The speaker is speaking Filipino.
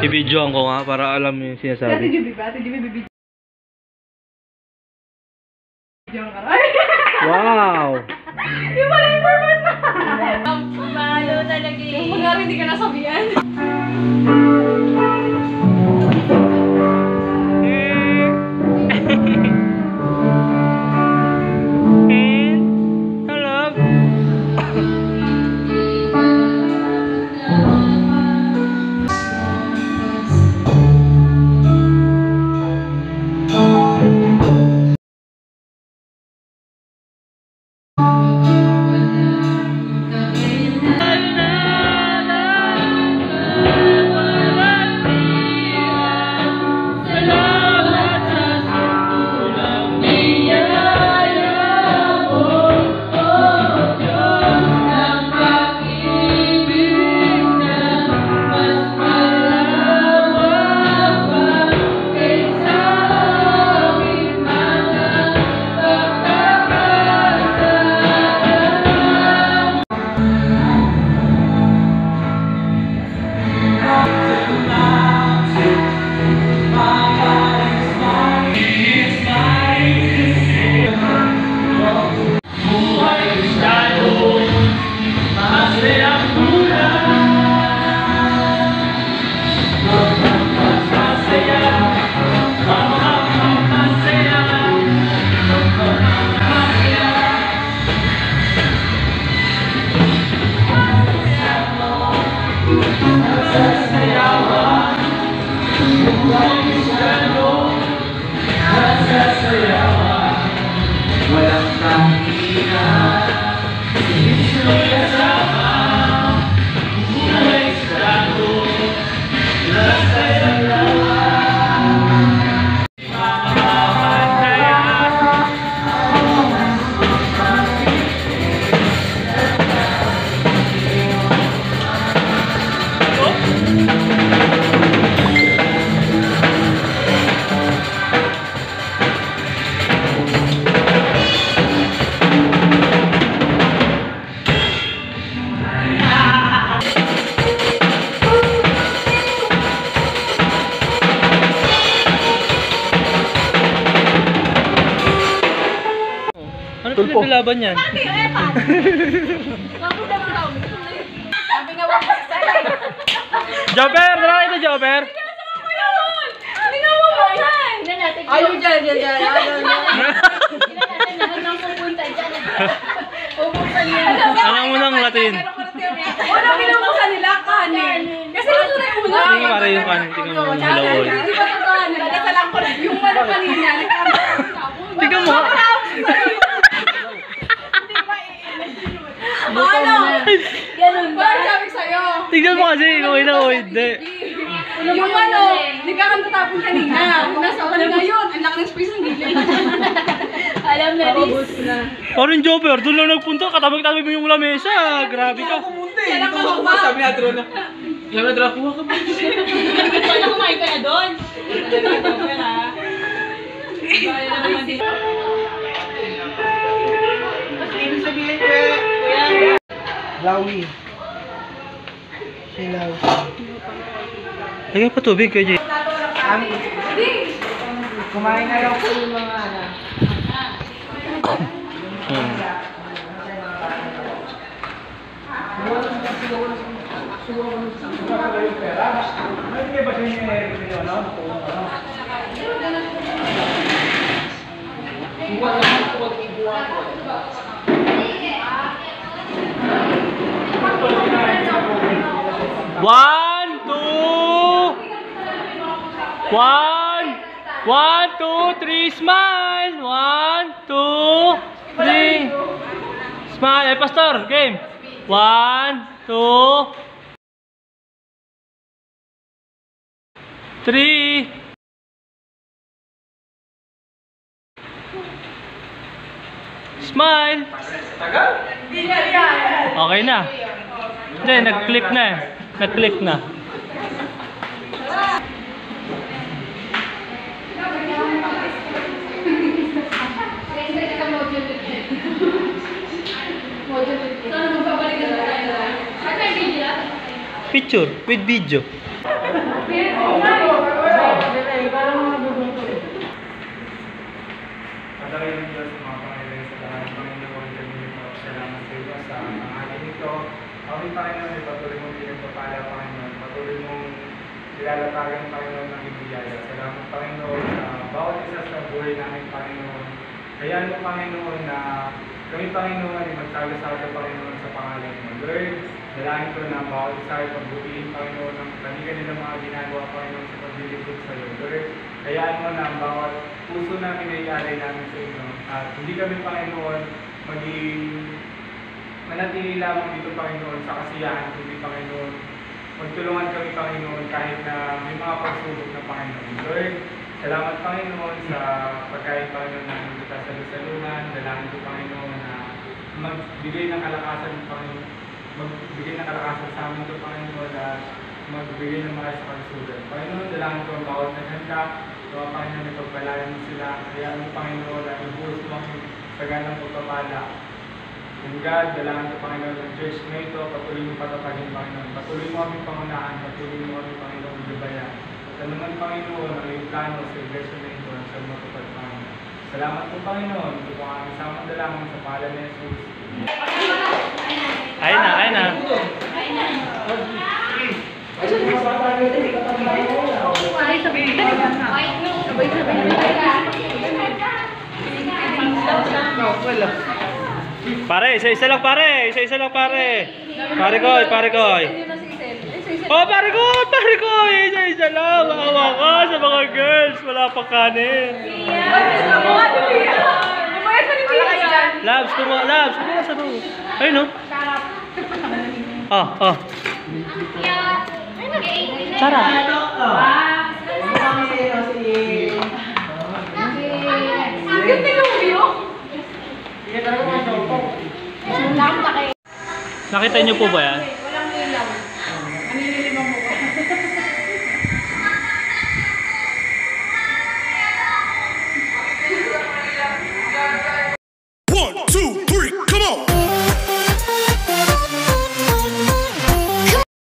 I-videoan ko nga para alam yung sinasabi. Ate Juby ba? Ate Juby bibidyoan ka. Wow! Yung pala yung purpose na! Malo talaga eh. Yung pag hindi ka nasabihan. Ano pinaglaban yan? Sabi nga wag magsalay. Jobber! Tara ito, Jobber! Hindi nga mo yan! Ayaw dyan. Hindi na natin lahat ng pupunta dyan. Pupunta niya. Ano mo nang Latin? Una pinupuksan nila kanin. Kasi ito na yung una. Hindi pare yung kanin. Tingnan mo yung lawol. Hindi ba ito kanin? Kasi lang ko yung ano kanina. Tingnan mo. Ano? Ganun ba? Bakit sabi sa'yo? Tingnan mo kasi kung ina o hindi. Yung ano, hindi ka kang tatapon kanina. Nasa ano ngayon, ang laki ng space ng gilid. Alam na rin. Parang Jobber, doon lang nagpunta. Katabag-tabag mo yung lamesa. Grabe ka. Kaya lang ako ba? Sabi na drone na. Sabi na drone, kuha ka ba? Sana kumain ka na doon. Ibig sabihin ko Lawi. Silaw. Lagyan pa tubig kayo, Jay. Kumain na lang po yung mga anak. One, two, three, smile! 1, 2, 3. Smile. Hey, Pastor, game. 1, 2, 3. Smile. Okay na. Hindi, nag-click na. Nag-click na. Picture with video. Patayin ng Diyos mga Panginoon sa lahat ng Panginoon kami po. Salamat sa iyo sa pangalan nito. Amin Panginoon, ipatuloy mong pinagpapala Panginoon. Patuloy mong nilalatagan Panginoon ng ibigaya. Salamat Panginoon sa bawat isa sa buhay namin Panginoon. Kaya mo Panginoon na kami Panginoon ay magsagasada Panginoon sa pangalan mo. Lord, dalangin ko na bawat isa ay pagbutihin Panginoon ng kanilang nilang mga ginagawa Panginoon sa paglilingkod sa iyo. Lord, kayaan mo na ang bawat puso namin ay ialay namin sa inyo. At hindi kami Panginoon maging manatili lamang dito Panginoon sa kasiyahan, kundi Panginoon magtulungan kami Panginoon kahit na may mga pagsubok na Panginoon. Lord, salamat Panginoon sa pagkain Panginoon na kita sa lusalungan. Dalangin ko Panginoon na magbigay ng kalakasan Panginoon. Magbigay ng kalakasan sa amin ito Panginoon at magbigay ng mga sa kalusugan. Panginoon, dalangin ko ang bawat naghanda. Mga Panginoon, ipagpalayan mo sila. Kaya mo Panginoon na ibuhos mo ang saganang pagpapala. And God, dalangin ko Panginoon ng church na ito. Patuloy mo patatagin Panginoon. Patuloy mo aming pangunahan. Patuloy mo aming Panginoon lubayan. At ano man Panginoon, ang iyong plano sa iglesia na ito ang sa matupad Panginoon. Salamat po Panginoon. Ito po ang aming samang dalangin sa pangalan ni Jesus. Ayun na, ayun na. Pare, isa-isa lang pare. Isa-isa lang pare. Pare koy. Oh, pare koy. Isa-isa lang. Maawa ka sa mga girls. Wala pa kanin. Labs, kumain sa bawah. Ayun no. Cara. Nakita niyo po ba yan?